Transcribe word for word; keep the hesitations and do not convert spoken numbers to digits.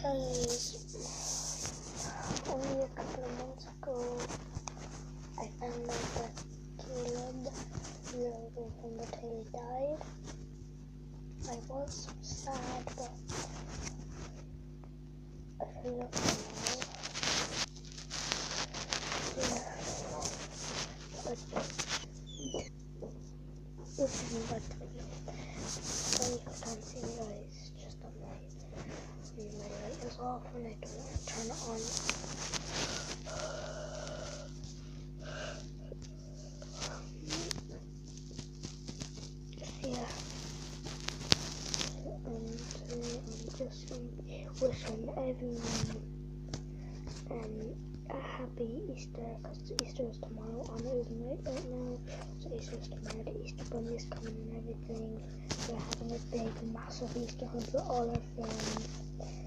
because only a couple of months ago I found out that Caleb, the uncle from the tail, died. I was sad, but I feel like now. Yeah. But this isn't like the video. Sorry if I can't see you guys, just that my, my light is off and I don't want to turn it on. Yeah. And uh, I'm just wishing everyone um, a happy Easter, because Easter is tomorrow. I'm losing weight right now, so Easter is tomorrow. The Easter bunny is coming and everything. We're having a big, massive Easter hunt with all our friends.